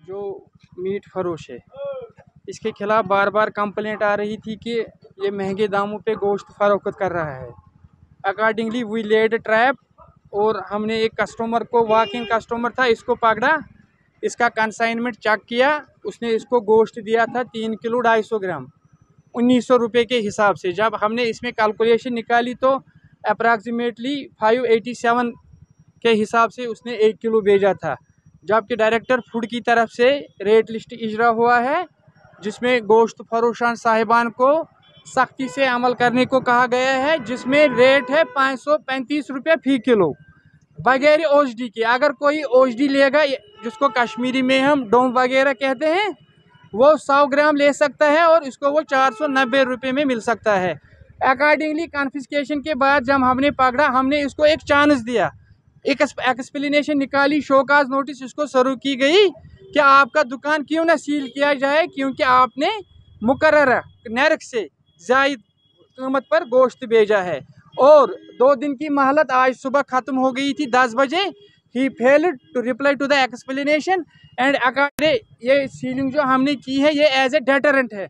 जो मीट फरोश है इसके खिलाफ बार बार कंप्लेंट आ रही थी कि ये महंगे दामों पे गोश्त फरोख्त कर रहा है। अकॉर्डिंगली वी लेड ट्रैप और हमने एक कस्टमर को, वॉकिंग कस्टमर था, इसको पकड़ा, इसका कंसाइनमेंट चेक किया, उसने इसको गोश्त दिया था 3 किलो 250 ग्राम 1900 रुपये के हिसाब से। जब हमने इसमें कैलकुलेशन निकाली तो अप्रॉक्सीमेटली 587 के हिसाब से उसने 1 किलो भेजा था। जबकि डायरेक्टर फूड की तरफ से रेट लिस्ट इजरा हुआ है जिसमें गोश्त फरोशान साहिबान को सख्ती से अमल करने को कहा गया है, जिसमें रेट है 535 रुपये फी किलो बगैर ओएचडी के। अगर कोई ओएचडी लेगा, जिसको कश्मीरी में हम डोम वगैरह कहते हैं, वो 100 ग्राम ले सकता है और इसको वो 490 रुपये में मिल सकता है। अकॉर्डिंगली कन्फिस्केशन के बाद जब हमने पकड़ा, हमने इसको एक चांस दिया, एक एक्सप्लेनेशन निकाली, शोकाज नोटिस इसको सर्व की गई कि आपका दुकान क्यों ना सील किया जाए, क्योंकि आपने मुकर्रर नर्क से ज़ायद कीमत पर गोश्त भेजा है। और 2 दिन की मोहलत आज सुबह ख़त्म हो गई थी 10 बजे। He failed to reply to the explanation and ये सीलिंग जो हमने की है ये एज ए डेटरेंट है।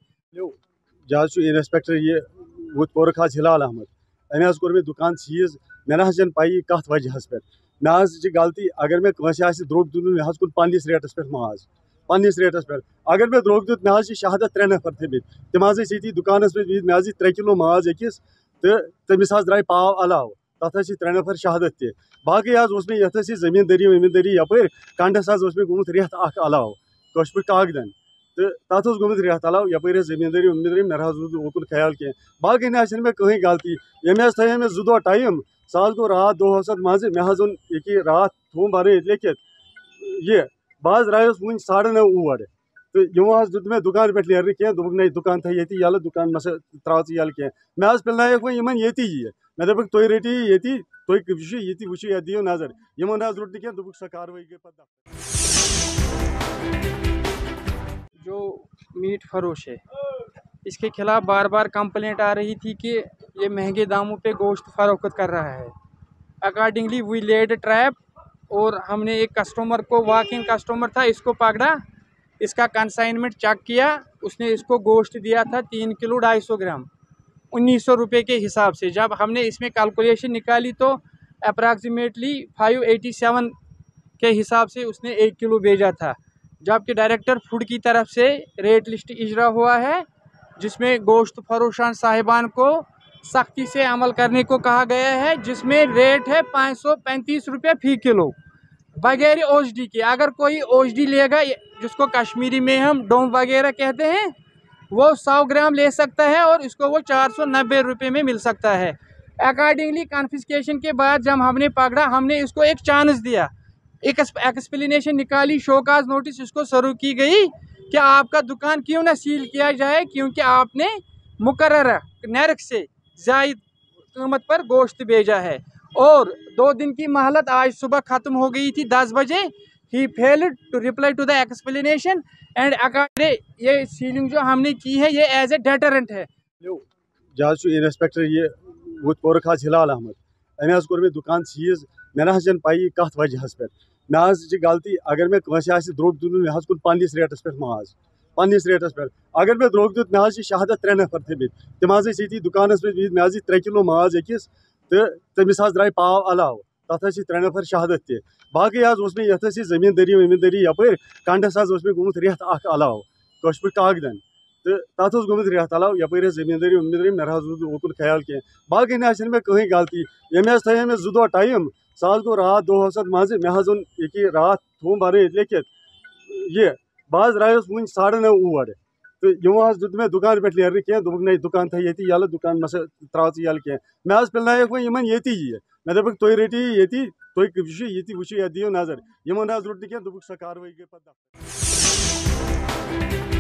जज इंस्पेक्टर ये वोर हिलाल अहमद अमे कोर मे दुकान सीज। मे ना पाई कत वजह पे मे गलती, अगर मे द्रोग दुन मे कुन पन्निस रेटस पे माज, पन्निस रेटस पे अगर मे द्रोग दुत मे शहादत 3 नफर थे तम ये दुकान पे मे 3 किलो माज अकिस तो तमिस द्राय पाव अलाव, तथ 3 नफर शहादत ते बाकी मे ये जमींदारी वमींदारी यपर कंडस मे गुमुत रेत अलाव कश कागदन तो तथ गुमुत रेत अलाव यपर जमींदारी वमींदारी मे ओकुन ख्याल कह। बाकी ना मे कहीं गलती, ये थे मे 2 दह टाइम, सह गो रात दोहस मज मे ओन ये रात थोम बन लिखित ये बह द्रायस वो 9:30 और तो यो दुत मे दुकान पे नेर कह, दोक नहीं दुकान थ ये यल, दुकान मे त्रा यल कह। मे पिलनक वो इन ये मे दपक तुम रटो ये तुम ये वो ये दियो नजर, यमो ना रुट कह, दोक सो कार्रवाई गई पता। जो मीट फरोश है इसके खिलाफ बार बार कंप्लेंट आ रही थी कि ये महंगे दामों पे गोश्त फरोख्त कर रहा है। अकॉर्डिंगली वी लेड ट्रैप और हमने एक कस्टमर को, वॉकिंग कस्टमर था, इसको पकड़ा, इसका कंसाइनमेंट चेक किया, उसने इसको गोश्त दिया था 3 किलो 250 ग्राम 1900 रुपये के हिसाब से। जब हमने इसमें कैलकुलेशन निकाली तो अप्रॉक्सीमेटली 587 के हिसाब से उसने 1 किलो भेजा था। जबकि डायरेक्टर फूड की तरफ से रेट लिस्ट इजरा हुआ है जिसमें गोश्त फरोशान साहिबान को सख्ती से अमल करने को कहा गया है, जिसमें रेट है 535 रुपये फी किलो बगैर ओएचडी के। अगर कोई ओएचडी लेगा, जिसको कश्मीरी में हम डोम वगैरह कहते हैं, वो 100 ग्राम ले सकता है और इसको वो 490 रुपये में मिल सकता है। अकॉर्डिंगली कन्फिस्केशन के बाद जब हमने पकड़ा, हमने इसको एक चांस दिया, एक एक्सप्लेनेशन निकाली, शोकाज नोटिस इसको सर्व की गई कि आपका दुकान क्यों ना सील किया जाए, क्योंकि आपने मुकर्रर नर्क से ज़ायद कीमत पर गोश्त भेजा है। और 2 दिन की मोहलत आज सुबह ख़त्म हो गई थी 10 बजे। He failed to reply to the explanation and ये सीलिंग जो हमने की है ये एज ए डेटरेंट है। जज इंस्पेक्टर ये वोर हिलाल अहमद अमे कोर मे दुकान सीज। मे ना पाई कत वजह पे मे गलती, अगर मे द्रोग दुन मे कुन पन्निस रेटस पे माज, पन्निस रेटस पे अगर मे द्रोग दुत मे शहादत 3 नफर थे तम ये दुकान पे मे 3 किलो माज अकिस तो तमिस द्राय पाव अलाव, तथ 3 नफर शहादत ते बाकी मे ये जमींदारी वमींदारी यपर कंडस मे गुमुत रेत अलाव कश कागदन तो तथ गुमुत रेत अलाव यपर जमींदारी वमींदारी मे ओकुन ख्याल कह। बाकी ना मे कहीं गलती, ये थे मे 2 दह टाइम, सह गो रात दोहस मज मे ओन ये रात थोम बन लिखित ये बह द्रायस वो 9:30 और तो यो दुत मे दुकान पे नेर कह, दोक नहीं दुकान थ ये यल, दुकान मे त्रा यल कह। मे पिलनक वो इन ये मे दपक तुम रटो ये तुम ये वो ये दियो नजर, यमो ना रुट कह, दोक सो कार्रवाई गई पता।